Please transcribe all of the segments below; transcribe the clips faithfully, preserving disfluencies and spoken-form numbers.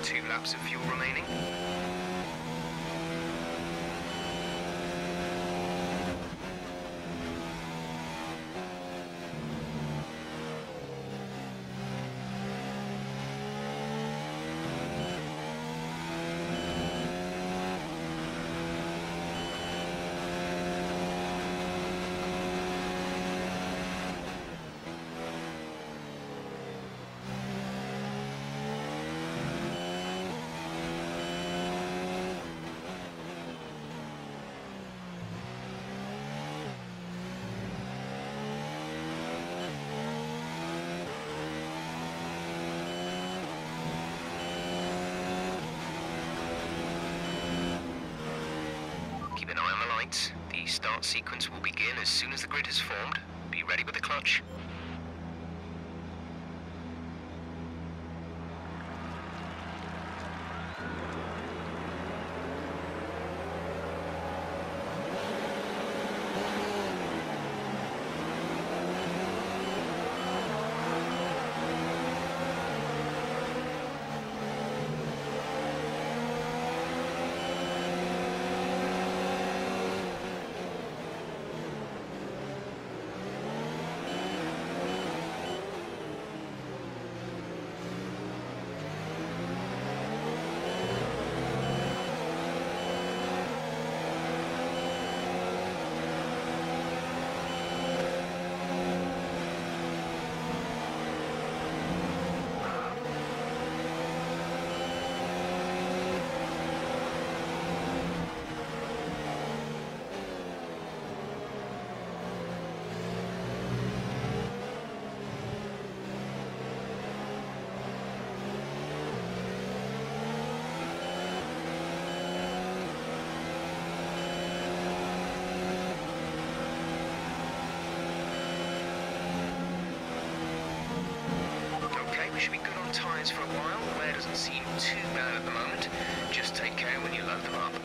Two laps of fuel remaining. Keep an eye on the lights. The start sequence will begin as soon as the grid has formed. Be ready with the clutch. We should be good on tyres for a while. Wear doesn't seem too bad at the moment. Just take care when you load them up.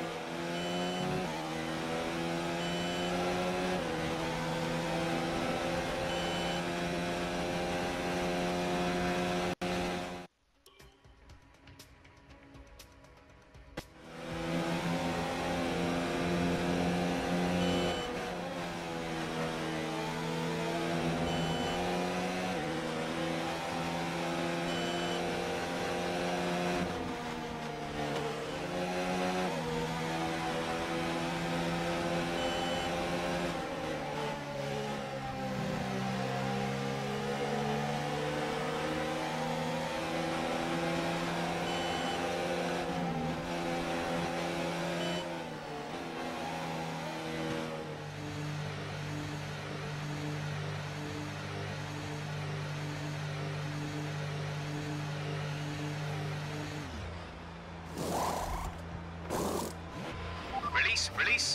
Release, release.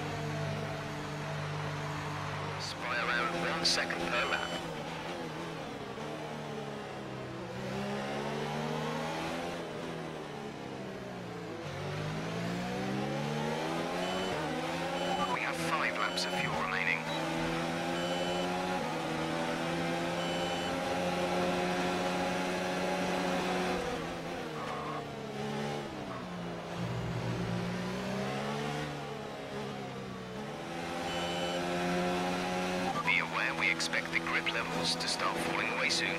Spy around one second per lap. We have five laps of fuel remaining. We expect the grip levels to start falling away soon.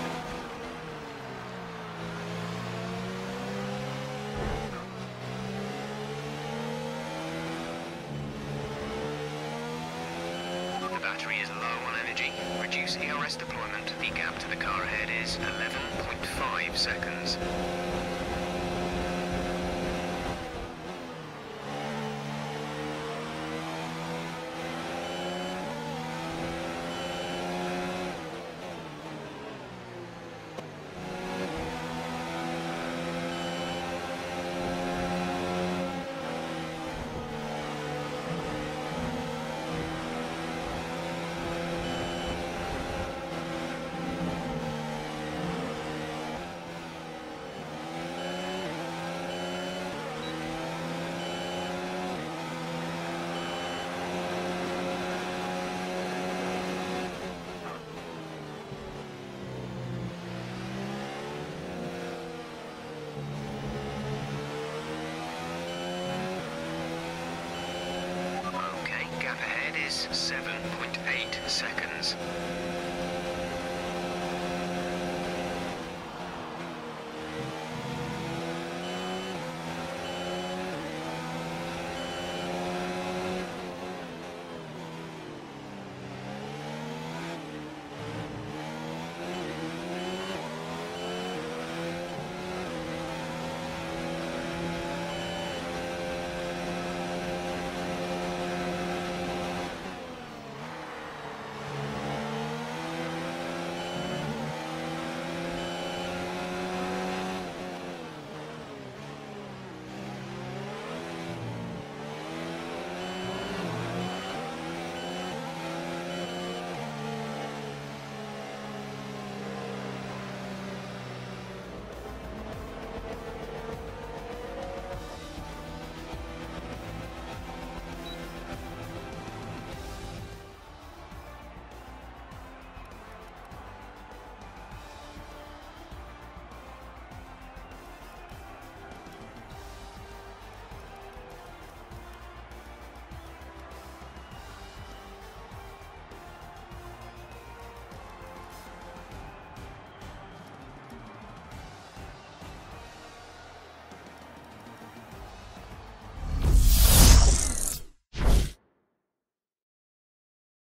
The battery is low on energy. Reduce E R S deployment. The gap to the car ahead is eleven point five seconds. seven point eight seconds.